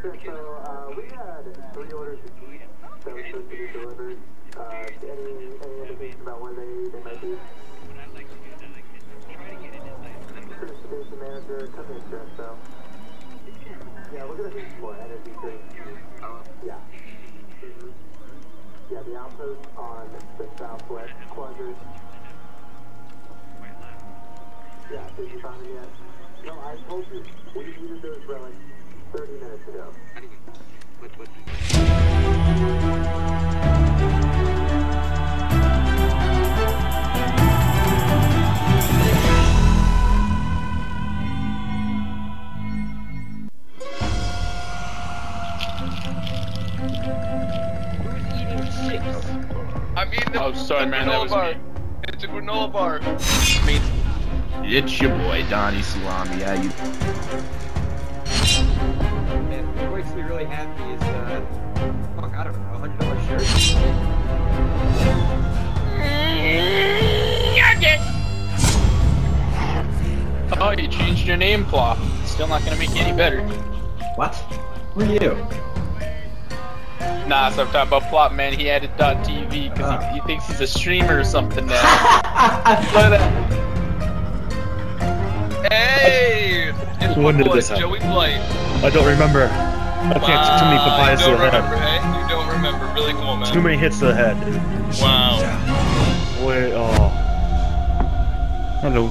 we had 3 orders of each that were supposed to be delivered. Any indication about where they might be? Station manager, come in, sir, so. Yeah, we're gonna need some more energy drinks. Yeah. Yeah, the outpost on the southwest quadrant. Yeah, did you find it yet? No, I told you. We needed those relics 30 minutes ago. I mean, oh, sorry, man, that was bar. me. It's a granola bar. It's your boy, Donnie Salami. How you? And what makes me really happy is, fuck, I don't know, $100 shirt. Oh, you changed your name, Plop. Still not gonna make you any better. What? Who are you? Nah, so I'm talking about Plop, man. He added .tv because he thinks he's a streamer or something now. Look at that. Hey! It's When my did boy, this happen? Joey Blight. I don't remember. Okay, too many papayas to You the don't head. remember, hey? You don't remember. Really cool, man. Too many hits to the head. Wow. Wait, oh. Hello.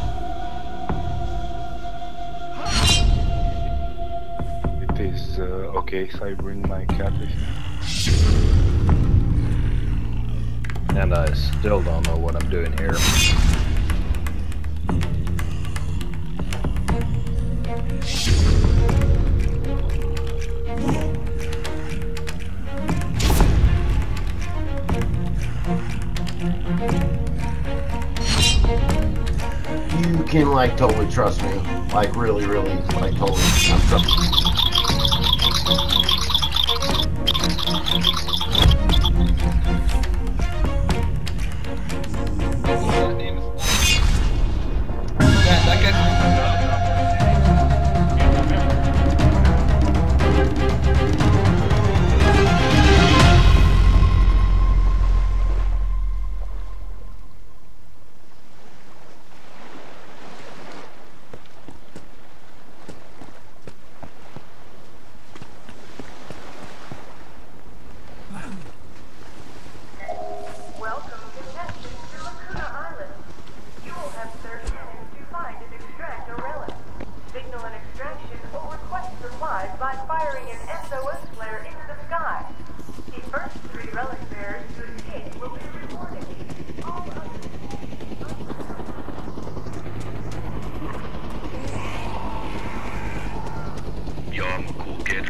It is okay if I bring my cat with me. And I still don't know what I'm doing here. You can like totally trust me, like really, like totally. I'm trusting. That guy's... Welcome, contestants, to Lacuna Island. You will have 30 minutes to find and extract a relic. Signal an extraction or request supplies by firing an SOS flare into the sky. The first 3 relic bearers to escape will be rewarded. All others... Yo, I'm a cool kid.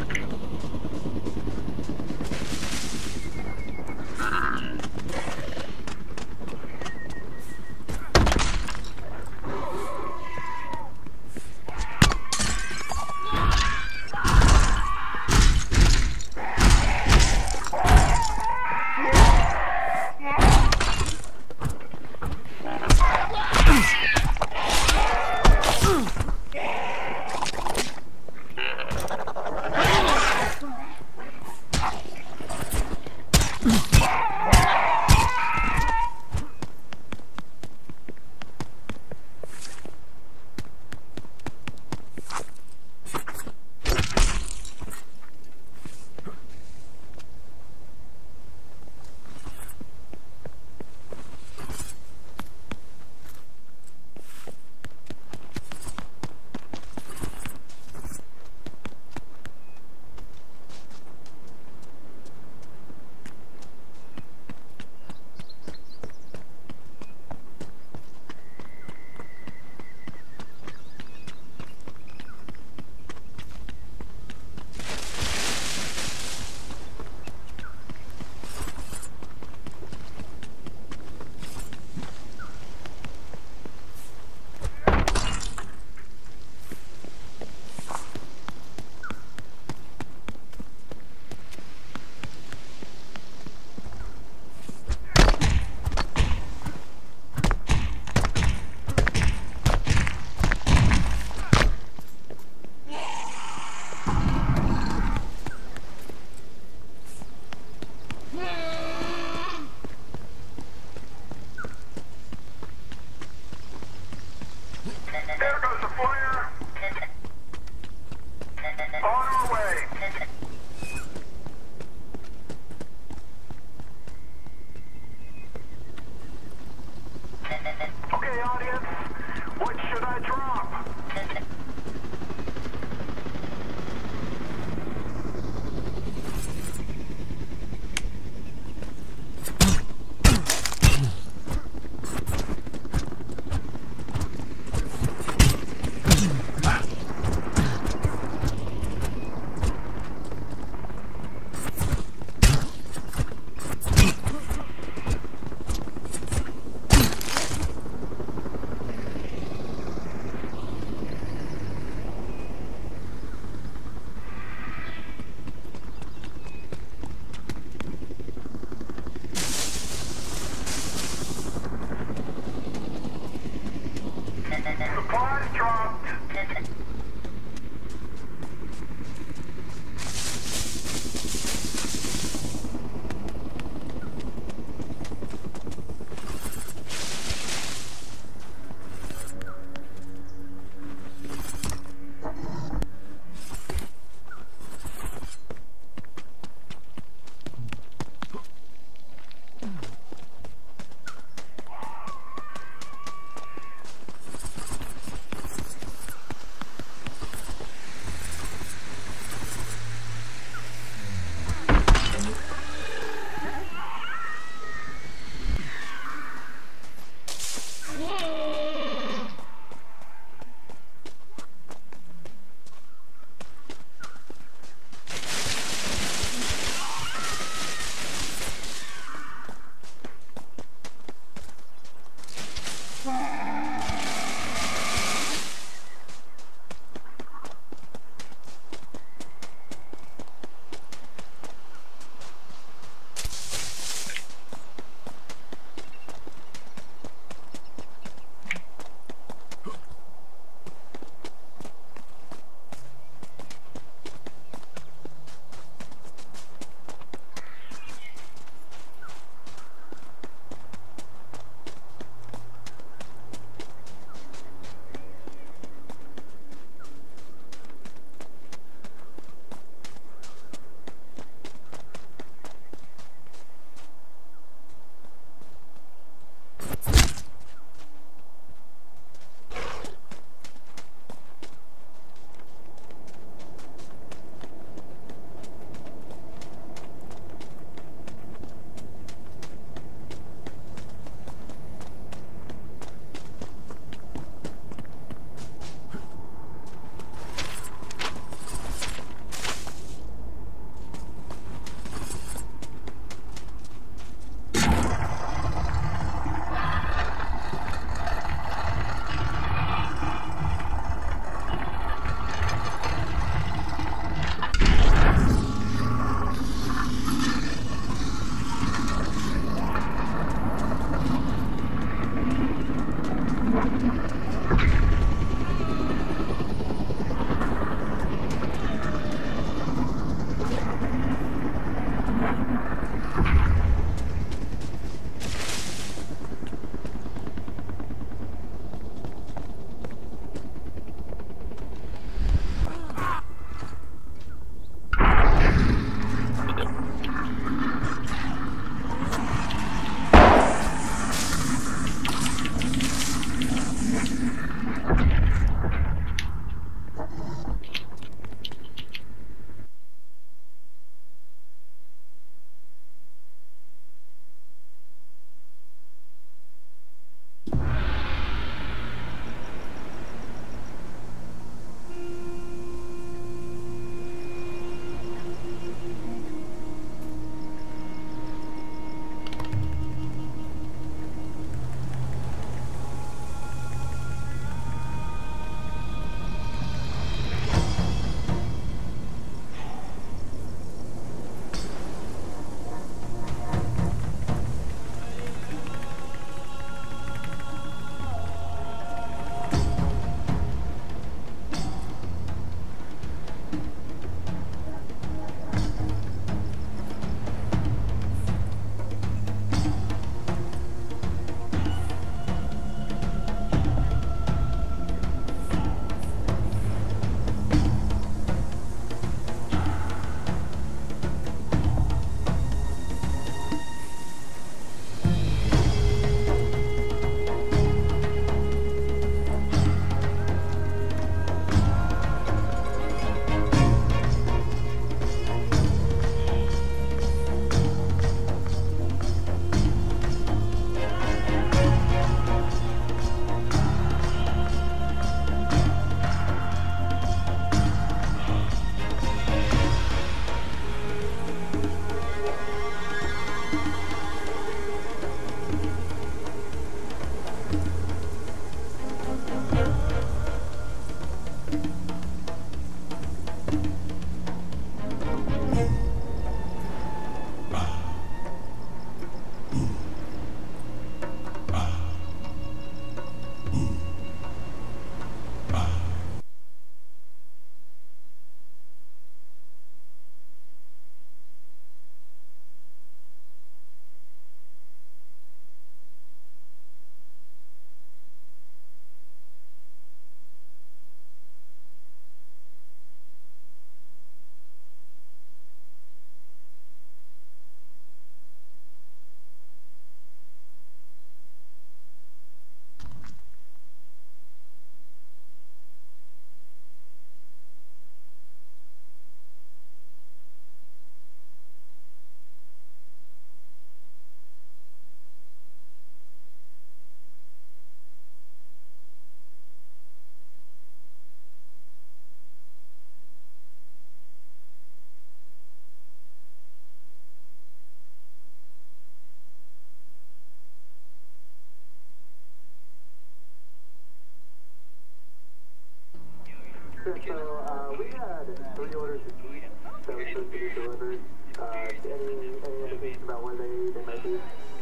we had 3 orders of each that were supposed to be delivered. Any indication about where they might be?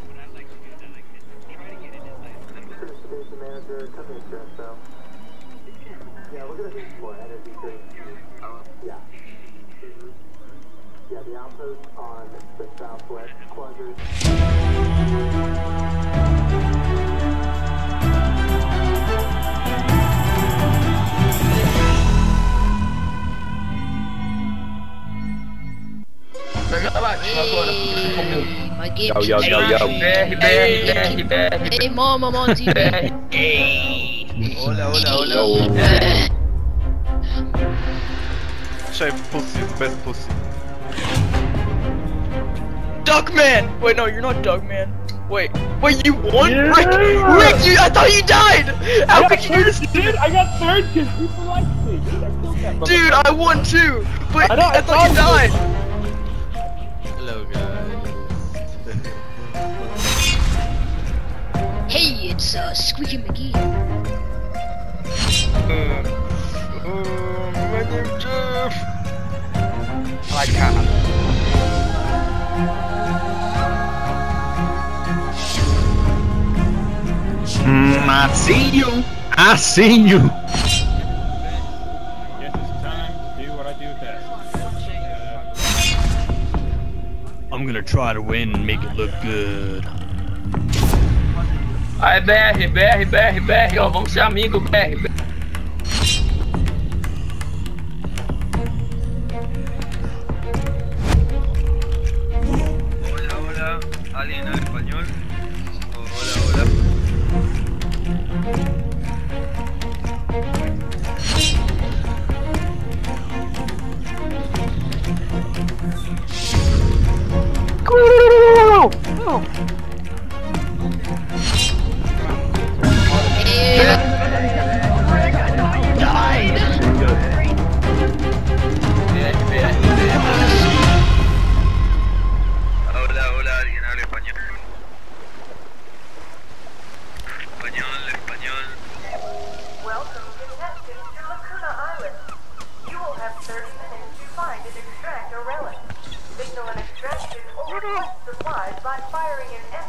Transportation manager, come in, Chris, so. Yeah, we're gonna need some more energy drinks. Yeah. Yeah, the outpost on the southwest quadrant. My game Yo. Hey, mom, I'm on TV. Hola. Shape pussy is the best pussy. Duckman! Wait, no, you're not Duckman. Wait, you won? Yeah. Rick, I thought you died! How could you do this? Dude, I got third because people like me. Dude, I won too! But I know, I thought you died! Hello, guys. Hey, it's Squeaky McGee. My name's Jeff. I can't. I seen you. Guess it's time to do what I do best. I'm gonna try to win and make it look good. Aí, BR, ó, vamos ser amigos, BR. Hola, ¿alguien habla español? Hola. Hola, ¿alguien habla español? Español. Welcome, contestants, to Lacuna Island. You will have 30 minutes to find and extract a relic. Signal an extraction or request supplies by firing an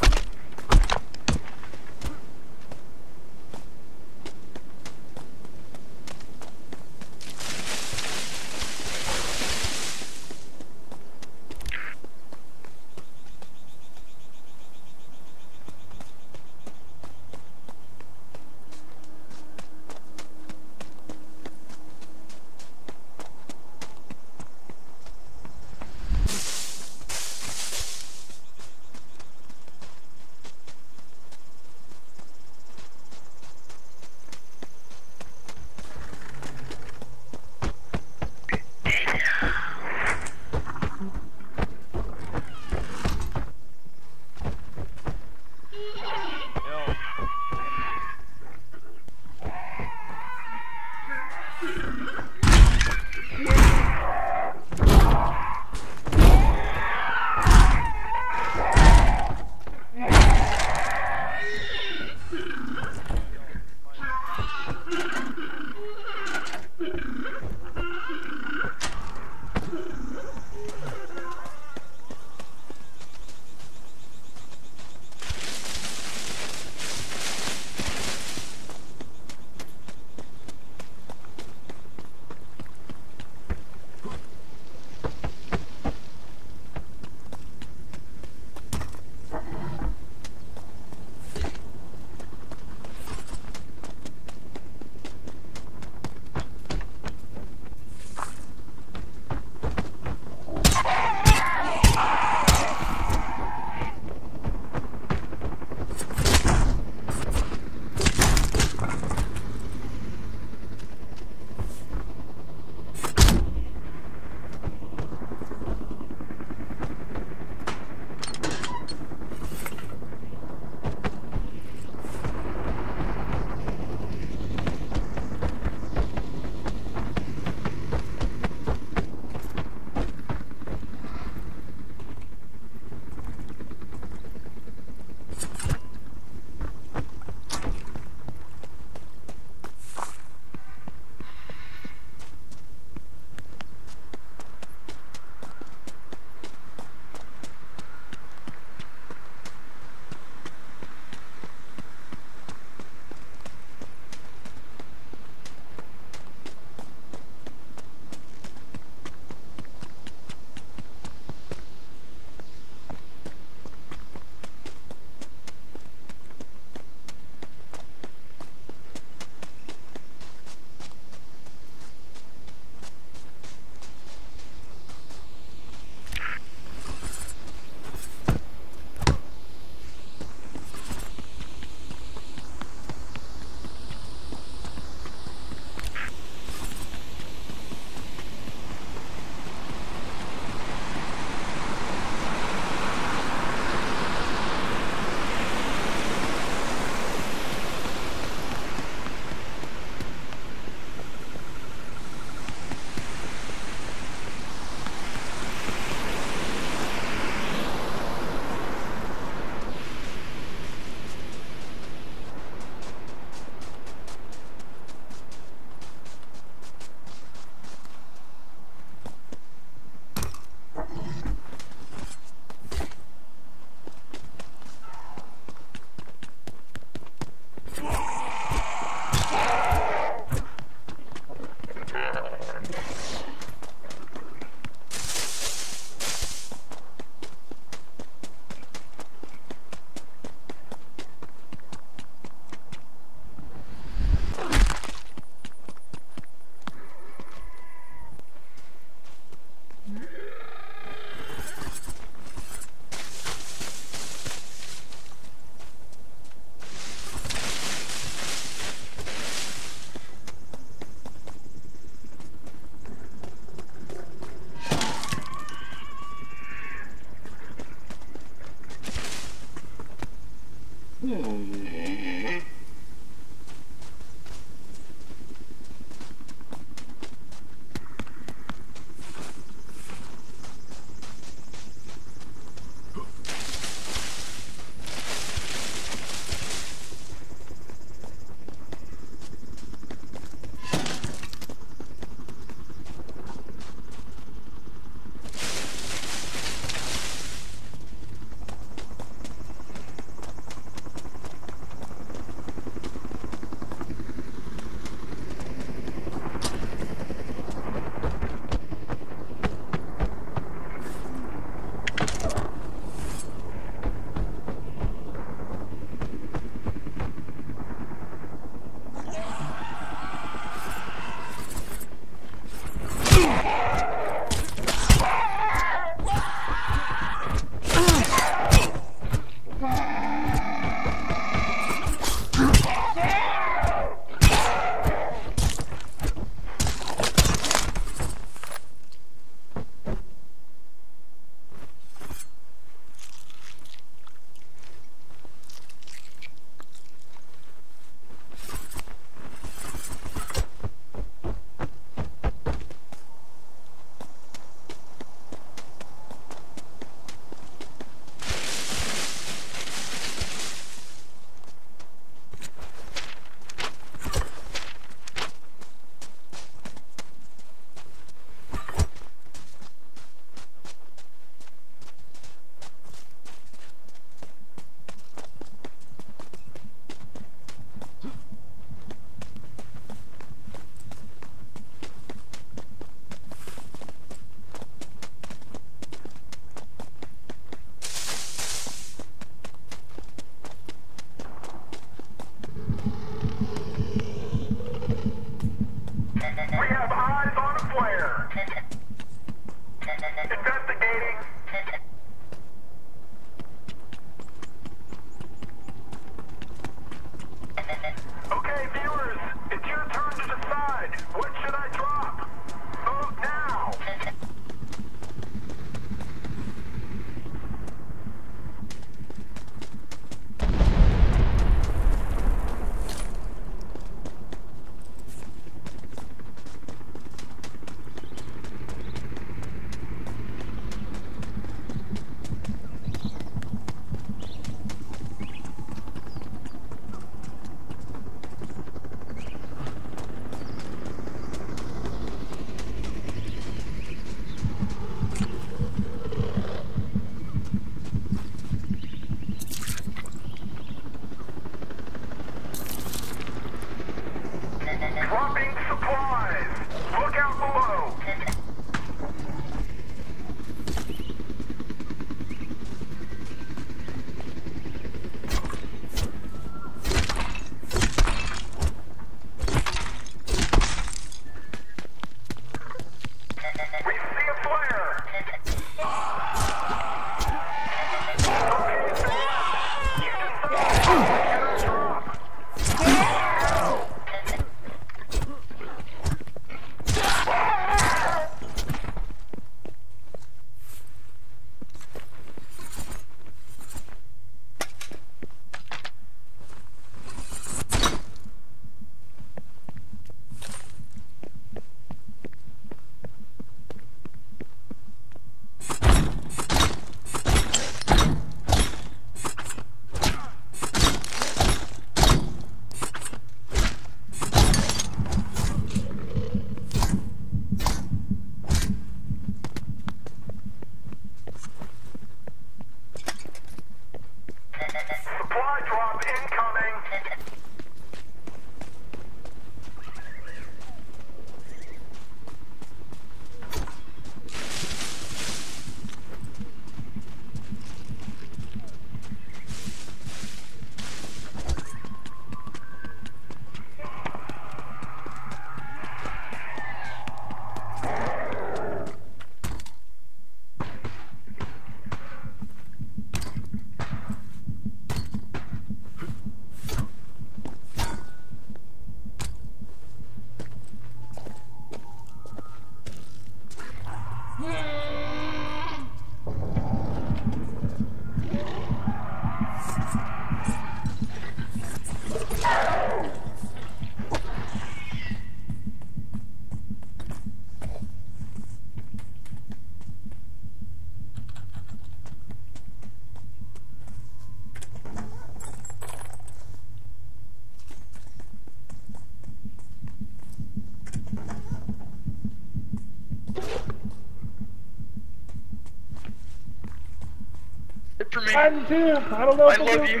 work for me. I'm too. I don't know I if love you.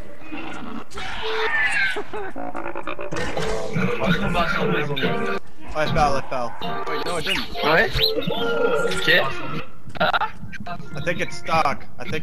I fell. Wait, no, it didn't. What? Shit? I think it's stock.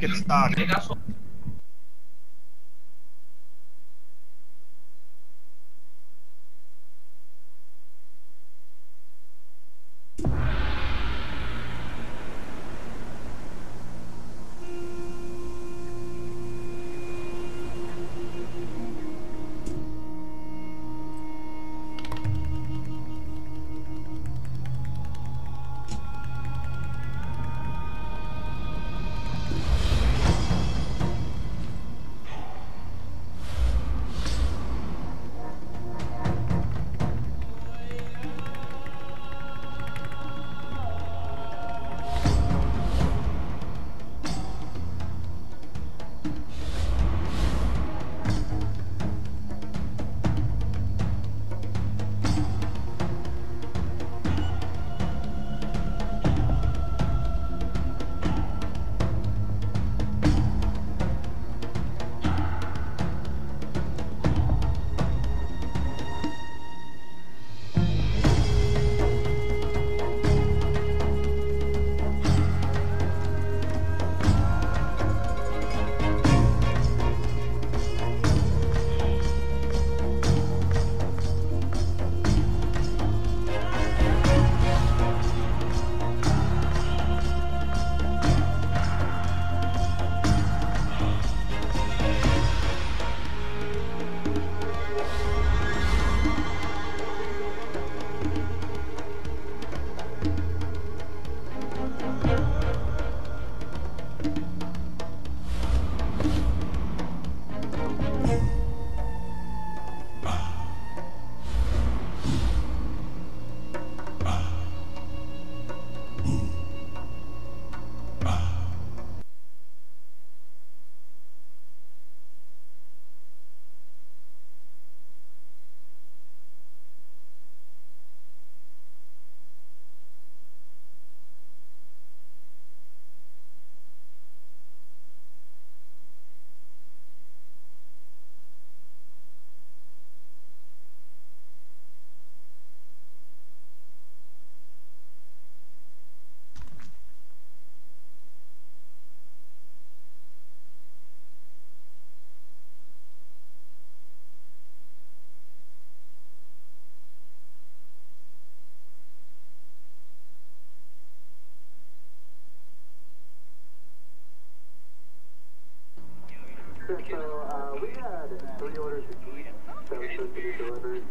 So, we had 3 orders of each that were supposed to be delivered.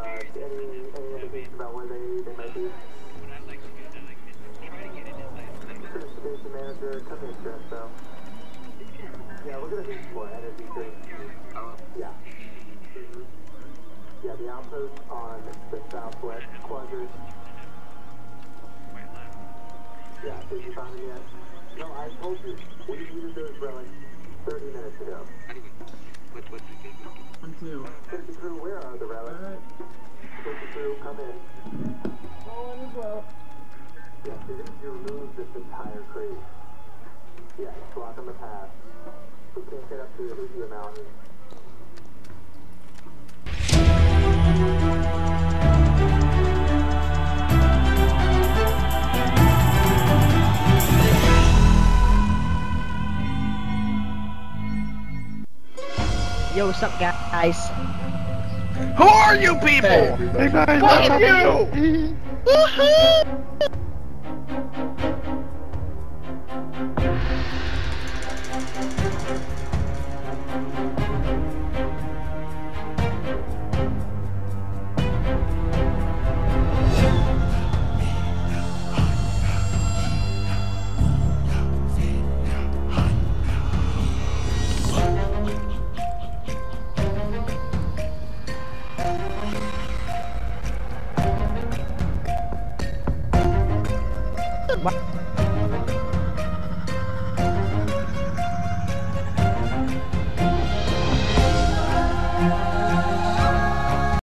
Any indication about where they might be? Station manager, come in, Chris, so. Yeah, we're gonna need more energy drinks. Yeah. Yeah, the outpost on the southwest quadrant. Yeah, did you find it yet? No, I told you. We needed those relics 30 minutes ago. What's the case? 1, 2. Safety crew, where are the relics? Safety crew, come in. All in as well. Yes, you're going to remove this entire crate. Yeah, block on the path. We can't get up to the mountain. Yo, what's up, guys? Who are you people? Hey guys, Fuck you! Woohoo! What?